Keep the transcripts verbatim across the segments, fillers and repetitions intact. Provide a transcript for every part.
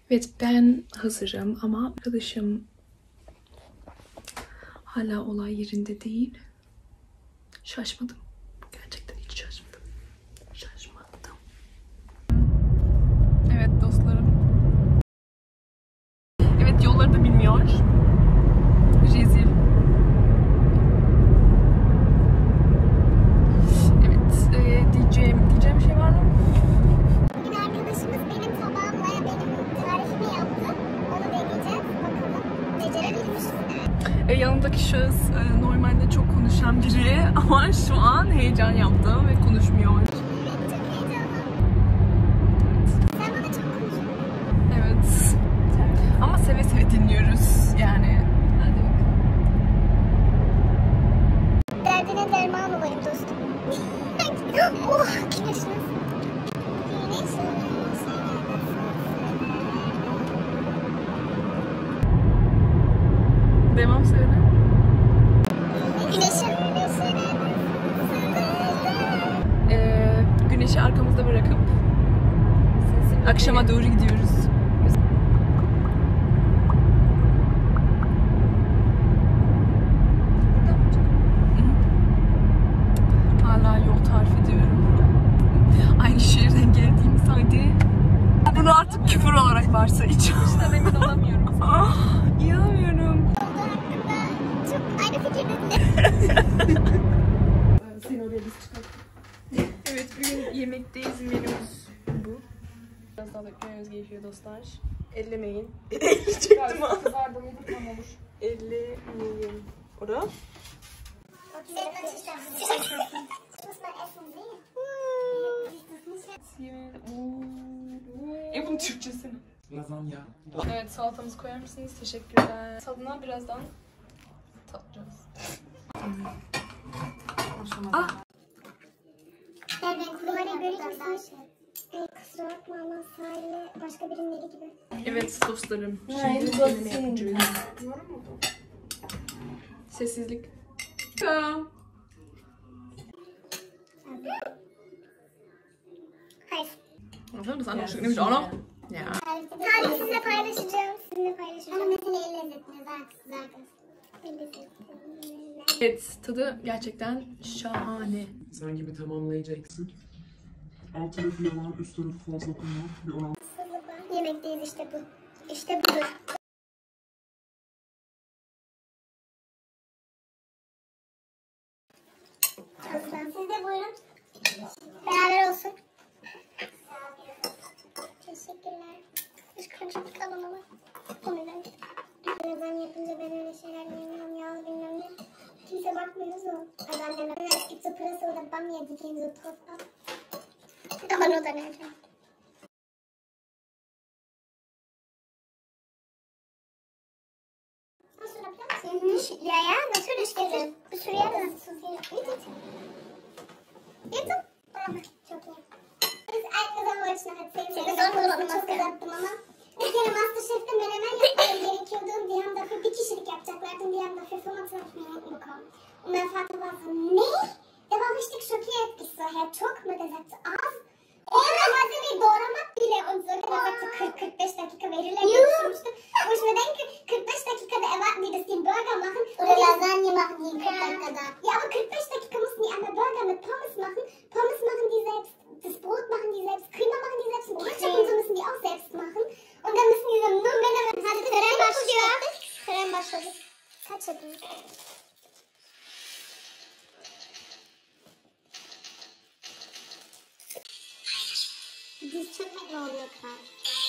Evet, ben hazırım ama arkadaşım hala olay yerinde değil. Şaşmadım. Gerçekten hiç şaşmadım. Şaşmadım. Evet dostlarım. Evet, yolları da bilmiyor. Rezil. Evet, e, diyeceğim, diyeceğim bir şey var mı? Bir arkadaşımız benim tabağımla benim tarifimi yaptı. Onu deneyeceğiz. Bakalım becerebilmiş mi? E, yanımdaki şahıs e, normalde çok konuşan biri ama şu an heyecan yaptı ve konuşmuyor. Evet, çok heyecanlı. Sen bana çok konuştun. Evet. Ama seve seve dinliyoruz yani. Hadi bakalım. Derdine derman olayım dostum. Oh, güneşiniz. Devam söyle. Güneşin. Ee, güneşi arkamızda bırakıp akşama doğru gidiyoruz. Hala yol tarif ediyorum. Aynı şehirden geldiğimiz halde bunu artık küfür olarak varsayacağım. İşte emin olamıyorum. Ah, inanamıyorum. Çok aynı fikirdesin. Seni oraya biz çıkalım. Evet, bugün yemekteyiz, menümüz bu. Biraz daha dökmemiz gerekiyor dostlar. Ellemeyin. Çıktı mı? Kızardı mıydı tam olur. Ellemeyin. Ora? E bunun Türkçesi mi? Lazanya. Evet, salatamızı koyar mısınız? Teşekkürler. Tadına birazdan tatacağız. Ah! Ben ben numarayı göreceksiniz. Ee, kusura bakma ama sahile başka birinin eli gibi. Evet dostlarım. Şimdi deneme yapacağız. Sessizlik. Hayır. Anladın mı? Sen hoşuna gitmiş oğlum. Ya. Tarifi sizinle paylaşacağım. Sizinle paylaşacağım. Ama mesele el lezzetine zaten zaten. El lezzetine. Evet, tadı gerçekten şahane. Sen gibi tamamlayacaksın. Alt tarafı yalan, üst tarafı fazla koyma. Bir oran. Yemekteyiz işte bu. İşte budur. Aslan siz de buyurun. Beraber olsun. Teşekkürler. Hiç karışıklık alın ama. O neden? Ben yapınca ben öyle şeyler yemiyorum ya bilmem ne. Kimse bakmıyoruz o. Annemle ben gittim pırasa orada bam yedik en zor tosta. Ama o da nerede? Ja, ja, natürlich geht es. Bir sürü yer nasıl Git. Git. Çok iyi. Biz aynı zaman başına erzählen. Seni sormadım çok uzattım ama. Bir kere Masterchef'te menemen yapmam gerekiyordu. Die haben dafür bir kişilik yapacaklardı. Die haben dafür fünfundzwanzig Minuten bekommen. Und mein Vater war so, nee. Der war richtig schockiert. Ich so, Herr Tuck, der sagt so, az. Orada malzemeyi doğramak bile und so. Der sagt so, kırk kırk beş dakika verirler diye düşünmüştüm. Wo ich mir denke, kırk beş dakikada erwarten die, dass die einen Burger machen. Oder Lasagne machen die in kırk dakikada. Ja, aber kırk beş dakika müssen die einmal Burger mit Pommes machen. Pommes machen die selbst. Das Brot machen die selbst. Crema machen die selbst. Und Ketchup und so müssen die auch selbst machen. Und dann müssen die so nur Menemen. Hadi tören başlıyor. Tören başladı. Kaç yapıyor? Diz çökmek ne oluyor kral?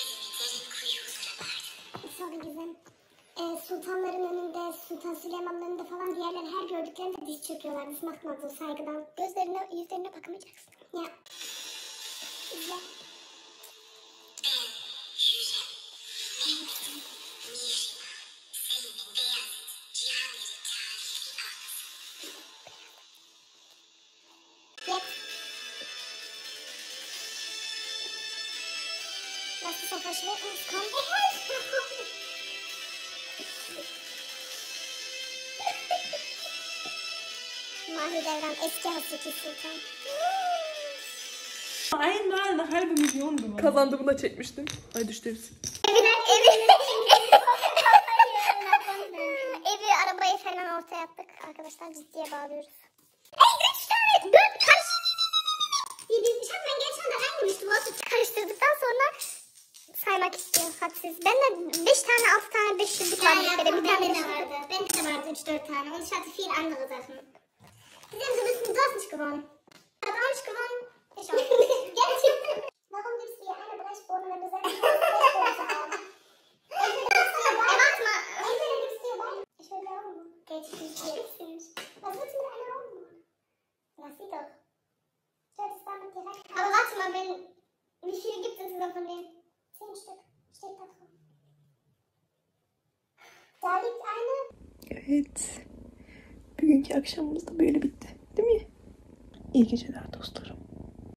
Sonra güzel. Ee, sultanların önünde, Sultan Süleyman'ın önünde falan diğerleri her gördüklerinde diz çöküyorlar. Das macht man so saygıdan. Gözlerine, yüzlerine bakamayacaksın. Ya. İzle. Lass es doch verschwinden, es kommt. Mahidevran eski Haseki Sultan. Einmal eine halbe Million gewonnen. Kazandığımı da çekmiştim. Ay düştü hepsi. Evine yaptık. Arkadaşlar ciddiye bağlıyoruz. Ey üç tane dört karış. diye bir şey ben geçen de aynıymıştım. Karıştırdıktan sonra saymak istiyor hadsiz. Ben de beş tane altı tane beşlik vardı. Ya, ya, bir tane de vardı. Benim de vardı üç dört tane. Und ich hatte viel andere Sachen. Sie sind so ein bisschen durstig geworden. Hat auch nicht gewonnen. Ich auch. Jetzt. Warum gibst du ihr eine Brechbohne, wenn du selbst eine Brechbohne zu haben? Entweder gibst du ihr beide. Warte mal. Entweder gibst du ihr beide. Ich will dir Augenbrauen. Geht nicht. Was willst du mit einer Augenbrauen? Lass sie doch. Stell es damit direkt. Aber warte mal, wenn... Wie viele gibt es insgesamt von denen? Zehn Stück. Steht da drauf. Da liegt eine. Evet. Bugünkü akşamımız da böyle bitti. Değil mi? İyi geceler dostlarım.